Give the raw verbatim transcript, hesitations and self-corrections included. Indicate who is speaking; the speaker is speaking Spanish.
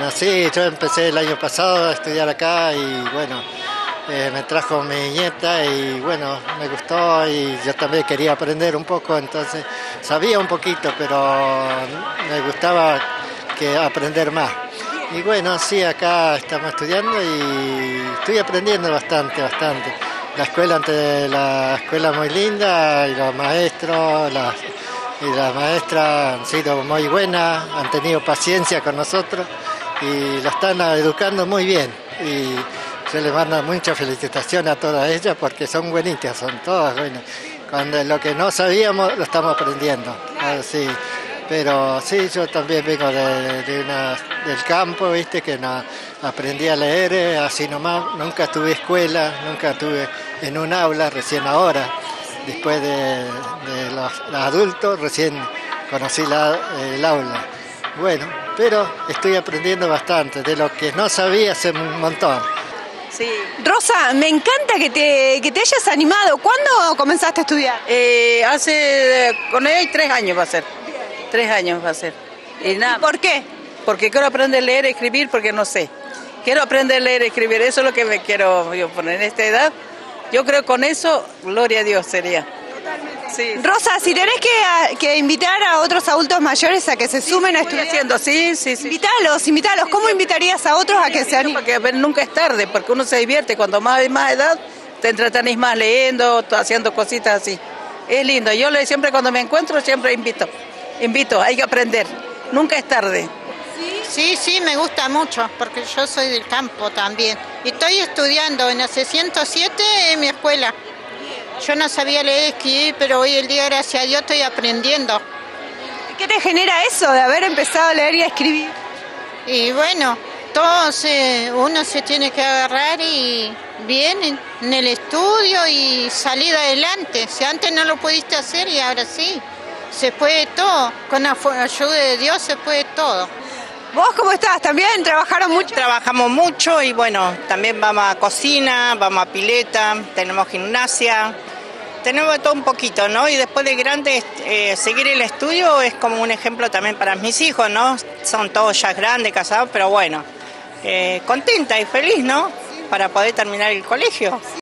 Speaker 1: bueno, sí, yo empecé el año pasado a estudiar acá y bueno, eh, me trajo mi nieta y bueno, me gustó y yo también quería aprender un poco, entonces sabía un poquito, pero me gustaba que aprender más. Y bueno, sí, acá estamos estudiando y estoy aprendiendo bastante, bastante. La escuela, ante la escuela muy linda y los maestros, las, y las maestras han sido muy buenas, han tenido paciencia con nosotros y lo están educando muy bien. Y se les manda muchas felicitaciones a todas ellas porque son buenitas, son todas buenas. Cuando lo que no sabíamos lo estamos aprendiendo. Así. Pero sí, yo también vengo de, de una, del campo, viste, que no, aprendí a leer así nomás, nunca tuve escuela, nunca estuve en un aula, recién ahora, después de, de los, los adultos, recién conocí la, el aula. Bueno, pero estoy aprendiendo bastante, de lo que no sabía hace un montón.
Speaker 2: Sí.
Speaker 3: Rosa, me encanta que te, que te hayas animado. ¿Cuándo comenzaste a estudiar?
Speaker 2: Eh, hace, con él tres años va a ser. Tres años va a ser. Y nada.
Speaker 3: ¿Y por qué?
Speaker 2: Porque quiero aprender a leer y escribir porque no sé. Quiero aprender a leer y escribir, eso es lo que me quiero yo poner en esta edad. Yo creo que con eso, gloria a Dios sería.
Speaker 3: Totalmente.
Speaker 2: Sí.
Speaker 3: Rosa, si tenés que, que invitar a otros adultos mayores a que se sumen
Speaker 2: sí,
Speaker 3: a
Speaker 2: estoy
Speaker 3: estudiar.
Speaker 2: haciendo, sí, sí, sí.
Speaker 3: Invítalos, invítalos. ¿Cómo invitarías a otros a que se animen?
Speaker 2: Porque pero nunca es tarde, porque uno se divierte. Cuando más más edad, te entretenés más leyendo, haciendo cositas así. Es lindo. Yo le, siempre cuando me encuentro, siempre invito. Invito, hay que aprender. Nunca es tarde.
Speaker 4: Sí, sí, me gusta mucho, porque yo soy del campo también. Y estoy estudiando en la C ciento siete en mi escuela. Yo no sabía leer y escribir, pero hoy el día, gracias a Dios, estoy aprendiendo.
Speaker 3: ¿Qué te genera eso de haber empezado a leer y a escribir?
Speaker 4: Y bueno, todo se, uno se tiene que agarrar y bien en, en el estudio y salir adelante. Si antes no lo pudiste hacer y ahora sí. Se puede todo, con la ayuda de Dios se puede todo.
Speaker 3: ¿Vos cómo estás? ¿También trabajaron mucho?
Speaker 5: Trabajamos mucho y bueno, también vamos a cocina, vamos a pileta, tenemos gimnasia, tenemos de todo un poquito, ¿no? Y después de grande, eh, seguir el estudio es como un ejemplo también para mis hijos, ¿no? Son todos ya grandes, casados, pero bueno, eh, contenta y feliz, ¿no? Para poder terminar el colegio.